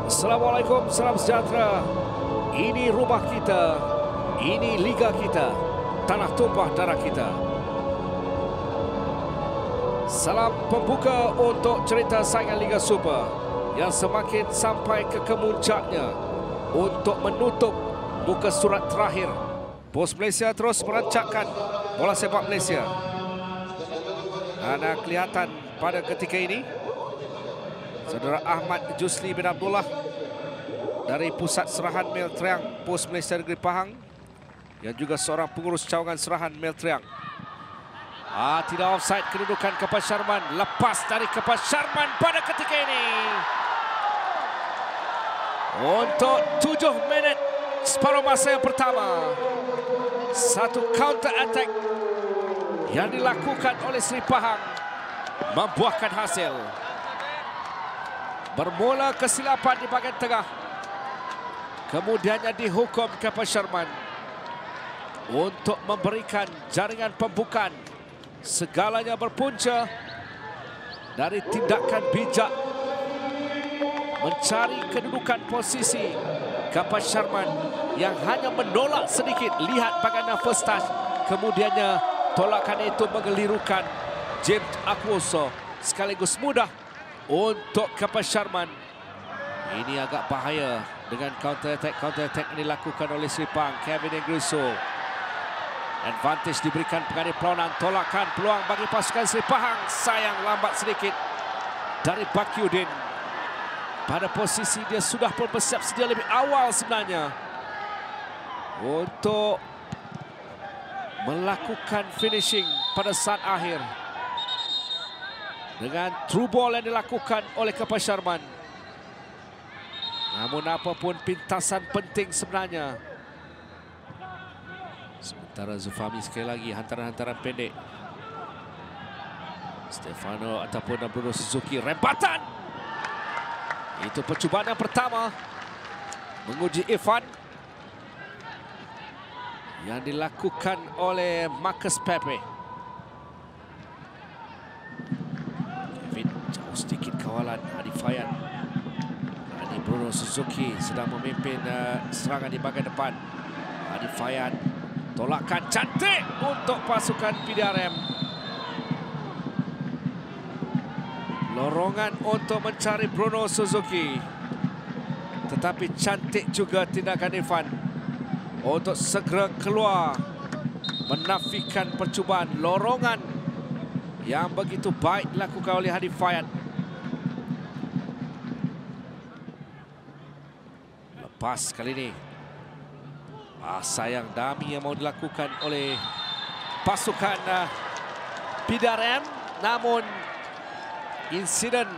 Assalamualaikum, salam sejahtera. Ini rumah kita, ini liga kita, tanah tumpah darah kita. Salam pembuka untuk cerita saingan Liga Super yang semakin sampai ke kemuncaknya untuk menutup muka surat terakhir. Bos Malaysia terus merancakkan bola sepak Malaysia. Dan kelihatan pada ketika ini Saudara Ahmad Jusli bin Abdullah dari Pusat Serahan Mel Triang Pos Malaysia Negeri Pahang yang juga seorang pengurus cawangan serahan Mel Triang. Tidak offside, kedudukan Kapas Sharman, lepas dari Kapas Sharman pada ketika ini. Untuk 7 minit separuh masa yang pertama, satu counter attack yang dilakukan oleh Seri Pahang membuahkan hasil. Bermula kesilapan di bahagian tengah, kemudiannya dihukum Kapas Sharman untuk memberikan jaringan pembukaan. Segalanya berpunca dari tindakan bijak mencari kedudukan posisi Kapas Sharman yang hanya menolak sedikit. Lihat bagaimana first touch, kemudiannya tolakan itu mengelirukan James Akwoso, sekaligus mudah untuk Kapas Sharman. Ini agak bahaya dengan counter attack yang dilakukan oleh Seri Pahang. Kevin Engriso, advantage diberikan pengadil perlawanan, tolakan peluang bagi pasukan Seri Pahang. Sayang lambat sedikit dari Bakyudin. Pada posisi dia sudah pun bersiap sedia lebih awal sebenarnya untuk melakukan finishing pada saat akhir. Dengan through ball yang dilakukan oleh Kapas Sharman. Namun apapun pintasan penting sebenarnya. Sementara Zufami sekali lagi hantaran-hantaran pendek. Stefano ataupun Bruno Suzuki, rempatan. Itu percubaan yang pertama menguji Irfan yang dilakukan oleh Marcus Pepe. Jauh sedikit kawalan Adi Fayad. Ini Bruno Suzuki sedang memimpin serangan di bahagian depan. Adi Fayad, tolakan cantik untuk pasukan PDRM. Lorongan untuk mencari Bruno Suzuki. Tetapi cantik juga tindakan Irfan untuk segera keluar menafikan percubaan lorongan yang begitu baik dilakukan oleh Adi Fayad. Lepas kali ini. Sayang dummy yang mau dilakukan oleh pasukan PDRM. Namun insiden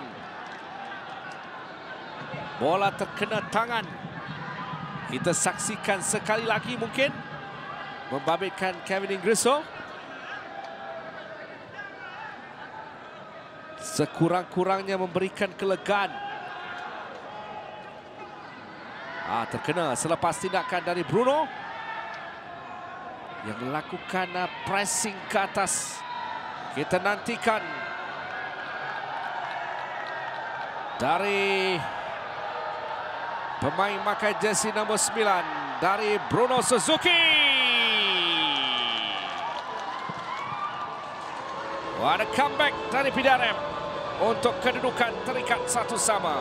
bola terkena tangan. Kita saksikan sekali lagi mungkin membabitkan Kevin Engriso. Sekurang-kurangnya memberikan kelegaan. Terkena selepas tindakan dari Bruno yang melakukan pressing ke atas. Kita nantikan dari pemain pakai jersey nombor 9 dari Bruno Suzuki. Ada comeback dari PDRM untuk kedudukan terikat 1-1.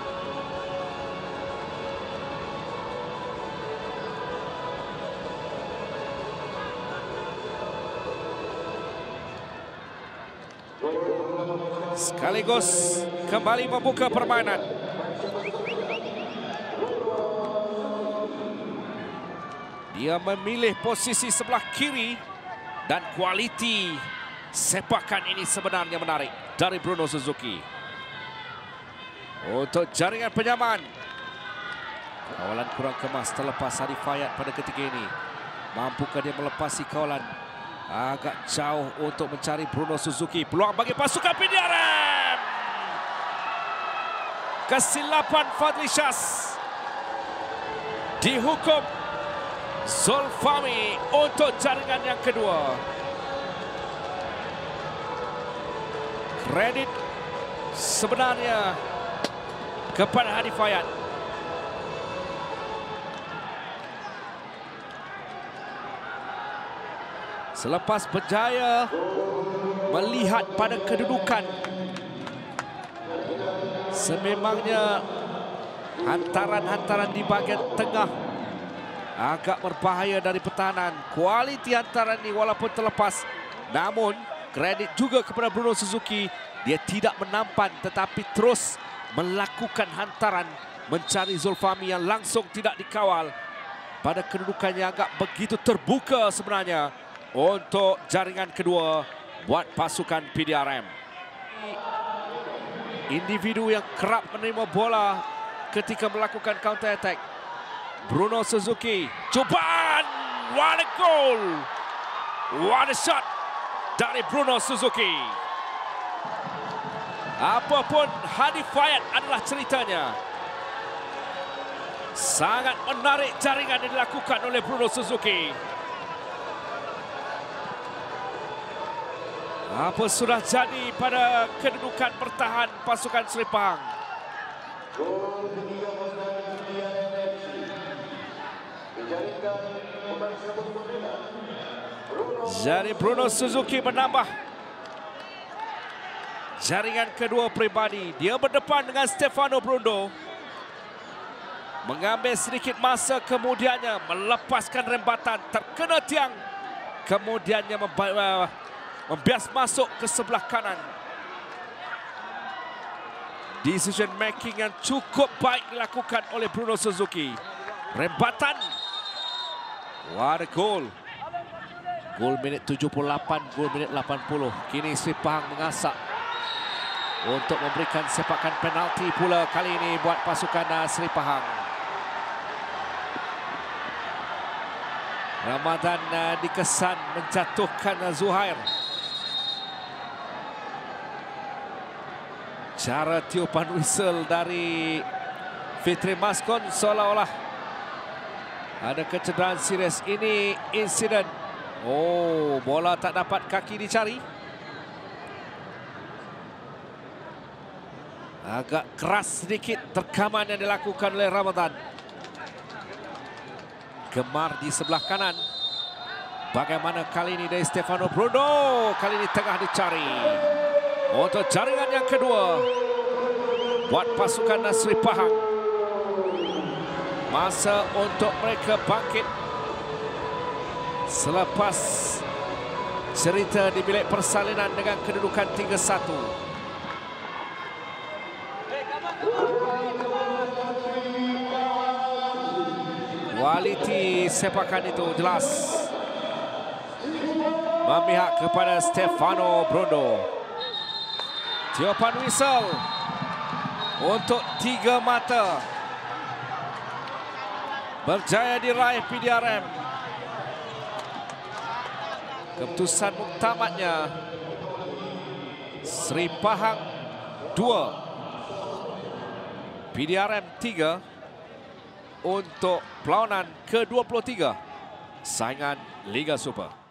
Sekaligus kembali membuka permainan. Dia memilih posisi sebelah kiri dan kualiti sepakan ini sebenarnya menarik dari Bruno Suzuki. Untuk jaringan penyamaan. Kawalan kurang kemas terlepas Adi Fayad pada ketika ini. Mampukah dia melepasi kawalan? Agak jauh untuk mencari Bruno Suzuki. Peluang bagi pasukan PDRM. Kesilapan Fadli Syaz. Dihukum Zulfami untuk jaringan yang kedua. Kredit sebenarnya kepada Adi Fayad. Selepas berjaya melihat pada kedudukan, sememangnya hantaran-hantaran di bahagian tengah agak berbahaya dari pertahanan. Kualiti hantaran ini walaupun terlepas, namun kredit juga kepada Bruno Suzuki. Dia tidak menampan tetapi terus melakukan hantaran mencari Zulfahmi yang langsung tidak dikawal. Pada kedudukan yang agak begitu terbuka sebenarnya untuk jaringan kedua buat pasukan PDRM. Individu yang kerap menerima bola ketika melakukan counter attack. Bruno Suzuki, cubaan, what a goal, what a shot dari Bruno Suzuki. Apapun Hadi Fayat adalah ceritanya, sangat menarik jaringan yang dilakukan oleh Bruno Suzuki. Apa sudah jadi pada kedudukan bertahan pasukan Seri Pahang? Jadi Bruno Suzuki menambah jaringan kedua pribadi. Dia berdepan dengan Stefano Brundo. Mengambil sedikit masa, kemudiannya melepaskan rembatan, terkena tiang. Kemudiannya membias masuk ke sebelah kanan. Decision making yang cukup baik dilakukan oleh Bruno Suzuki. Rembatan. What a goal. Gol minit 78, gol minit 80. Kini Seri Pahang mengasak untuk memberikan sepakan penalti pula kali ini buat pasukan Seri Pahang. Ramadan dikesan menjatuhkan Zuhair. Cara tiupan whistle dari Fitri Maskon seolah-olah ada kecederaan serius. Ini insiden. Oh, bola tak dapat kaki dicari. Agak keras sedikit terkaman yang dilakukan oleh Ramadan. Gemar di sebelah kanan. Bagaimana kali ini dari Stefano Bruno? Kali ini tengah dicari. Untuk jaringan yang kedua buat pasukan Seri Pahang. Masa untuk mereka bangkit selepas cerita di bilik persalinan dengan kedudukan 3-1. Kualiti sepakan itu jelas memihak kepada Stefano Bruno. Tiupan whistle untuk 3 mata. Berjaya diraih PDRM. Keputusan muktamadnya Seri Pahang 2, PDRM 3 untuk perlawanan ke-23 saingan Liga Super.